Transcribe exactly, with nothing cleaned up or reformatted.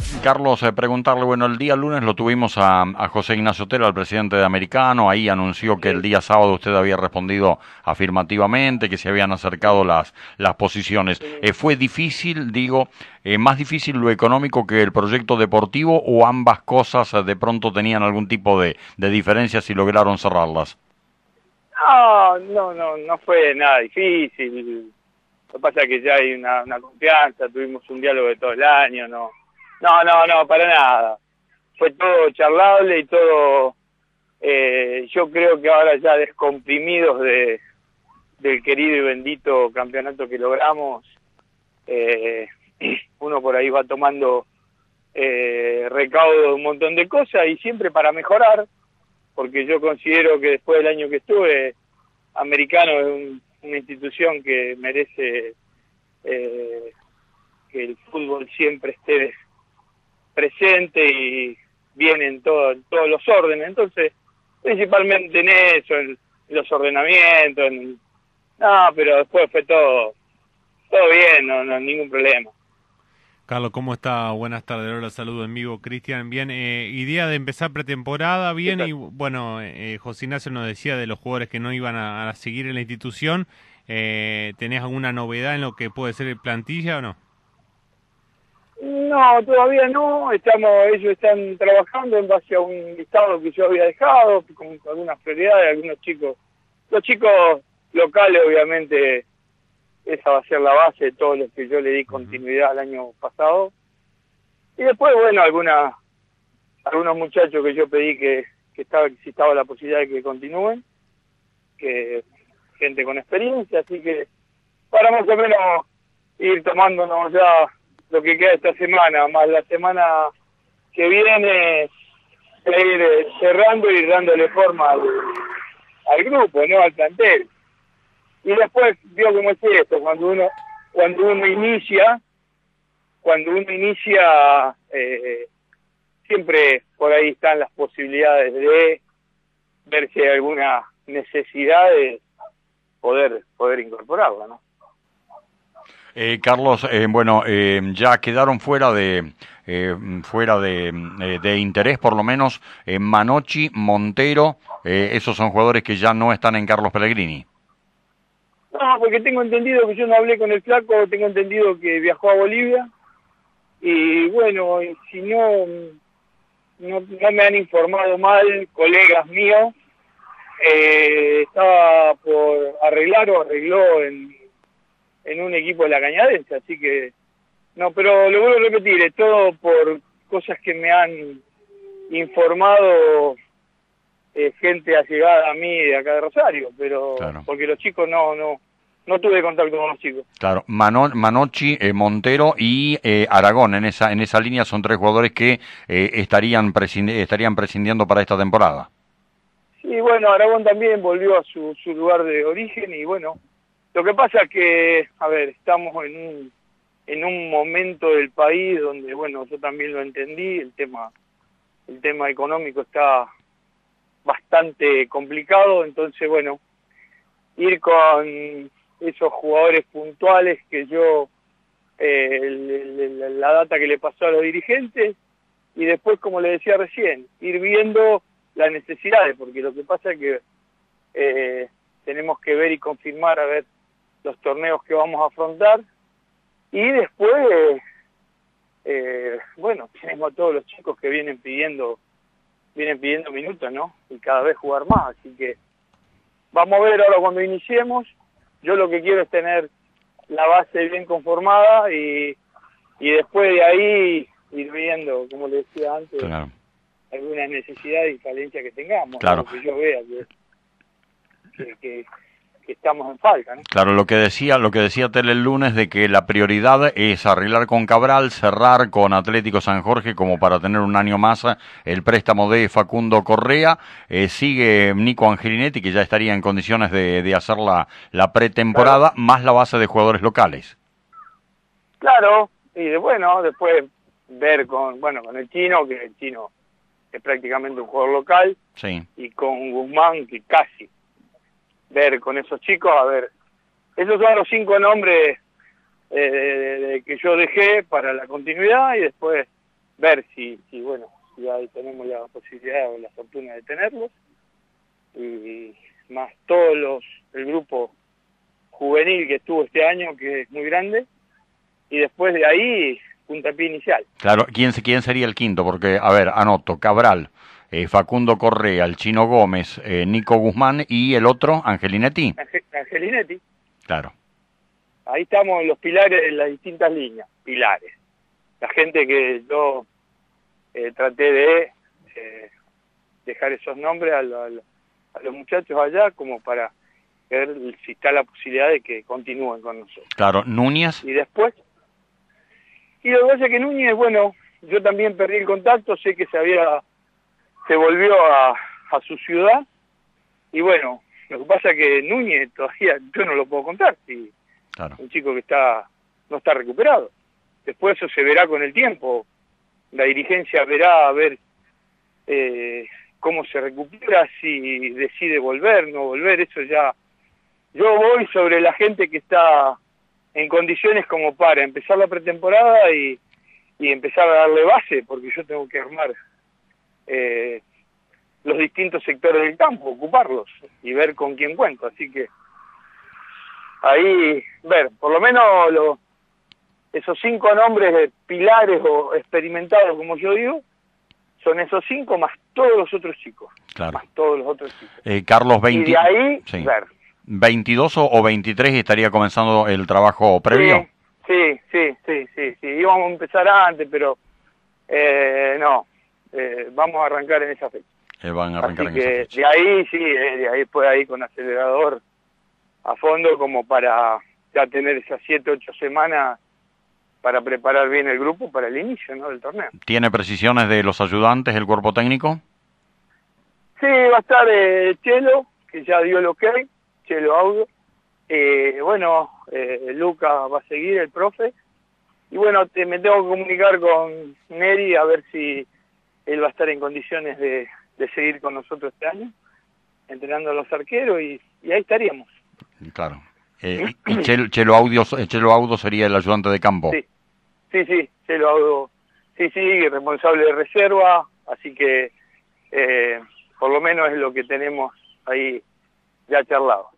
Carlos, eh, preguntarle, bueno, el día lunes lo tuvimos a, a José Ignacio Tela, el presidente de Americano, ahí anunció que el Sí. día sábado usted había respondido afirmativamente, que se habían acercado las, las posiciones. Eh, ¿fue difícil, digo, eh, más difícil lo económico que el proyecto deportivo o ambas cosas eh, de pronto tenían algún tipo de, de diferencias y lograron cerrarlas? No, no, no, no fue nada difícil. Lo que pasa es que ya hay una, una confianza, tuvimos un diálogo de todo el año, no, no, no, no, para nada. Fue todo charlable y todo, eh, yo creo que ahora ya descomprimidos de, del querido y bendito campeonato que logramos, eh, uno por ahí va tomando eh, recaudo de un montón de cosas y siempre para mejorar, porque yo considero que después del año que estuve, Americano es un, una institución que merece eh, que el fútbol siempre esté presente y bien en, todo, en todos los órdenes. Entonces, principalmente en eso, en los ordenamientos, en, no, pero después fue todo, todo bien, no, no, ningún problema. Carlos, ¿cómo está? Buenas tardes, ahora saludo en vivo, Cristian. Bien, eh, idea de empezar pretemporada, ¿Qué bien, y tal? bueno, eh, José Ignacio nos decía de los jugadores que no iban a, a seguir en la institución. Eh, ¿Tenés alguna novedad en lo que puede ser el plantilla o no? No, todavía no, estamos, ellos están trabajando en base a un listado que yo había dejado, con algunas prioridades, algunos chicos, los chicos locales obviamente, esa va a ser la base de todo lo que yo le di Ujú. continuidad el año pasado, y después bueno, alguna, algunos muchachos que yo pedí que, que estaba, que existaba la posibilidad de que continúen, que gente con experiencia, así que para más o menos ir tomándonos ya lo que queda esta semana, más la semana que viene, a ir eh, cerrando y dándole forma al, al grupo, ¿no? Al plantel. Y después, vio cómo es esto, cuando uno, cuando uno inicia, cuando uno inicia, eh, siempre por ahí están las posibilidades de ver si hay alguna necesidad de poder, poder incorporarla, ¿no? Eh, Carlos, eh, bueno, eh, ya quedaron fuera de eh, fuera de, eh, de interés, por lo menos eh, Manochi, Montero, eh, esos son jugadores que ya no están en Carlos Pellegrini. No, porque tengo entendido que yo no hablé con el flaco, tengo entendido que viajó a Bolivia y bueno, y si no, no, no me han informado mal colegas míos, eh, estaba por arreglar o arregló en, en un equipo de la Cañadense, así que no, pero lo vuelvo a repetir, es todo por cosas que me han informado eh, gente allegada a mí de acá de Rosario, pero Claro. porque los chicos no, no, no tuve contacto con los chicos. Claro, Mano, Manochi, eh, Montero y eh, Aragón en esa en esa línea son tres jugadores que eh, estarían prescindi- estarían prescindiendo para esta temporada. Y bueno, Aragón también volvió a su, su lugar de origen y bueno, lo que pasa es que, a ver, estamos en un, en un momento del país donde, bueno, yo también lo entendí, el tema, el tema económico está bastante complicado, entonces bueno, ir con esos jugadores puntuales que yo, eh, el- el- la data que le pasó a los dirigentes, y después, como le decía recién, ir viendo las necesidades, porque lo que pasa es que eh, tenemos que ver y confirmar a ver los torneos que vamos a afrontar, y después, eh, bueno, tenemos a todos los chicos que vienen pidiendo, vienen pidiendo minutos, ¿no? Y cada vez jugar más, así que vamos a ver ahora cuando iniciemos. Yo lo que quiero es tener la base bien conformada y, y después de ahí ir viendo, como le decía antes, Claro. algunas necesidades y falencias que tengamos, Claro. algo que yo vea que, que, que, que estamos en falta, ¿no? Claro, lo que decía, lo que decía Tele el lunes de que la prioridad es arreglar con Cabral, cerrar con Atlético San Jorge como para tener un año más el préstamo de Facundo Correa, eh, sigue Nico Angelinetti que ya estaría en condiciones de, de hacer la, la Claro, pretemporada, más la base de jugadores locales. claro, y de, bueno, después ver con, bueno, con el Chino, que el Chino es prácticamente un jugador local, Sí. y con Guzmán, que casi, ver con esos chicos, a ver, esos son los cinco nombres eh, de, de, de que yo dejé para la continuidad y después ver si, si bueno, si ahí tenemos la posibilidad o la fortuna de tenerlos, y más todos los, el grupo juvenil que estuvo este año, que es muy grande, y después de ahí, puntapié inicial. Claro, ¿quién, quién sería el quinto? Porque, a ver, anoto, Cabral, eh, Facundo Correa, el Chino Gómez, eh, Nico Guzmán y el otro, Angelinetti. Angel, Angelinetti. Claro. Ahí estamos en los pilares de las distintas líneas, pilares. La gente que yo eh, traté de eh, dejar esos nombres a, lo, a, lo, a los muchachos allá como para ver si está la posibilidad de que continúen con nosotros. Claro, Núñez. Y después, y lo que pasa es que Núñez, bueno, yo también perdí el contacto, sé que se había, se volvió a, a su ciudad, y bueno, lo que pasa es que Núñez todavía yo no lo puedo contar, si Claro. un chico que está no está recuperado. Después eso se verá con el tiempo, la dirigencia verá a ver eh, cómo se recupera, si decide volver, no volver, eso ya... Yo voy sobre la gente que está en condiciones como para empezar la pretemporada y, y empezar a darle base, porque yo tengo que armar eh, los distintos sectores del campo, ocuparlos y ver con quién cuento, así que ahí, ver, por lo menos lo, esos cinco nombres de pilares o experimentados, como yo digo, son esos cinco más todos los otros chicos. Claro. Más todos los otros chicos. Eh, Carlos, veinte... Y de ahí, sí. ver. veintidós o veintitrés estaría comenzando el trabajo previo. Sí, sí, sí, sí, sí. Íbamos a empezar antes, pero eh, no, eh, vamos a arrancar en esa fecha. Eh, van a arrancar Así en que esa fecha. de ahí, sí, eh, de ahí puede ahí con acelerador a fondo como para ya tener esas siete, ocho semanas para preparar bien el grupo para el inicio, ¿no?, del torneo. ¿Tiene precisiones de los ayudantes del cuerpo técnico? Sí, va a estar eh, Chelo, que ya dio el ok, Chelo Audio. Eh, bueno, eh, Lucas va a seguir, el profe. Y bueno, te, me tengo que comunicar con Neri a ver si él va a estar en condiciones de, de seguir con nosotros este año, entrenando a los arqueros, y, y ahí estaríamos. Claro. Eh, y Chelo, Chelo, Audio, Chelo Audio sería el ayudante de campo. Sí, sí, sí, Chelo Audio, sí, sí, responsable de reserva, así que eh, por lo menos es lo que tenemos ahí ya charlado.